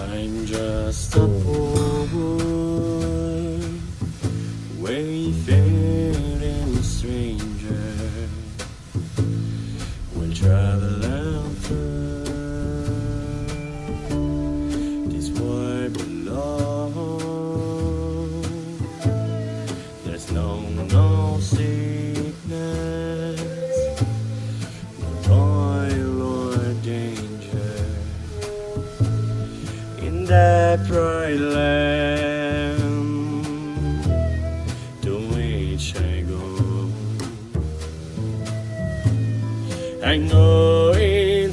I'm just a poor boy, wayfaring stranger, will travel after this world below. There's no sickness, no toil or danger in that bright land to which I go. I'm going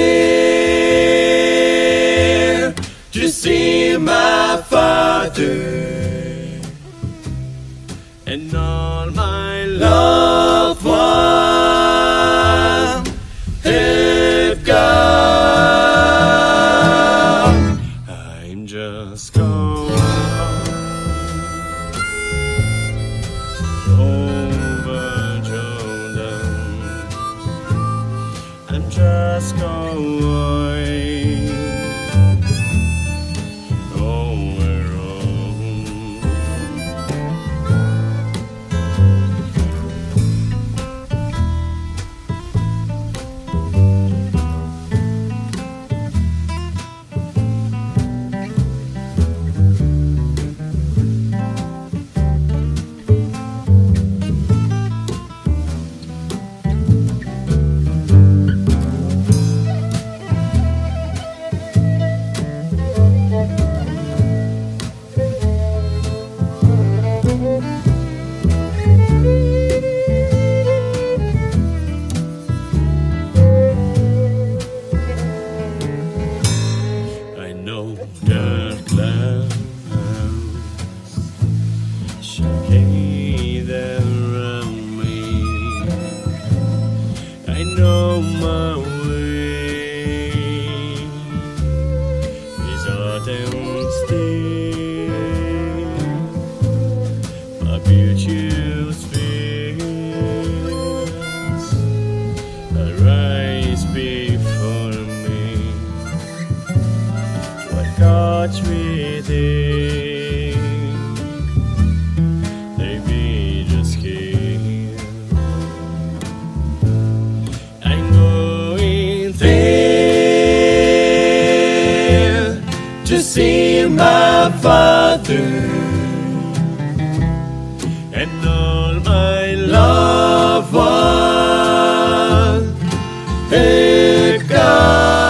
there to see my Father and all my loved ones have gone. I'm just going over Jordan. I'm just going over Rome. I know that clouds shall gather around me. I know my way is autumn still, my beauteous fields arise before me. God's within, they be just scared. I'm going there to see my Father and all my loved ones have gone.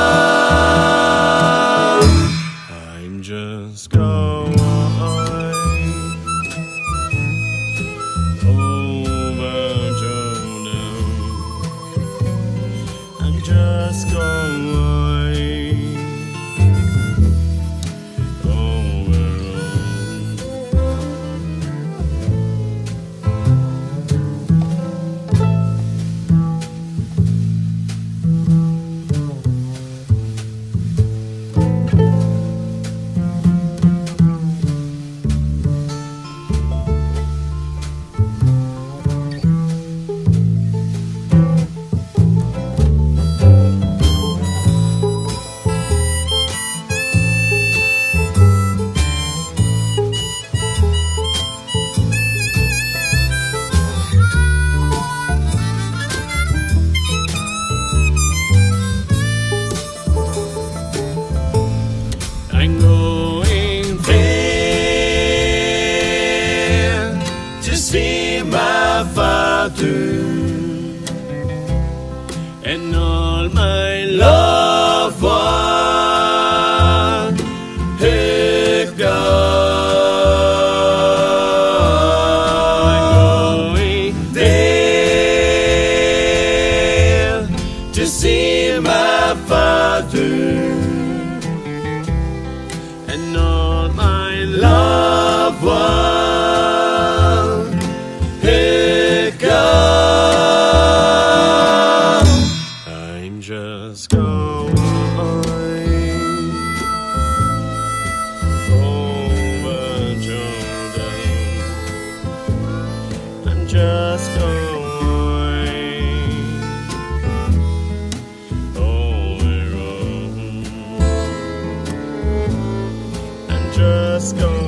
Just going over Jordan. I'm just going over Rome. I'm going there to see my Father and all my loved ones have gone. I'm going there to see my Father and all my loved ones have gone. I'm just going over Jordan. I'm just going over Rome. just going.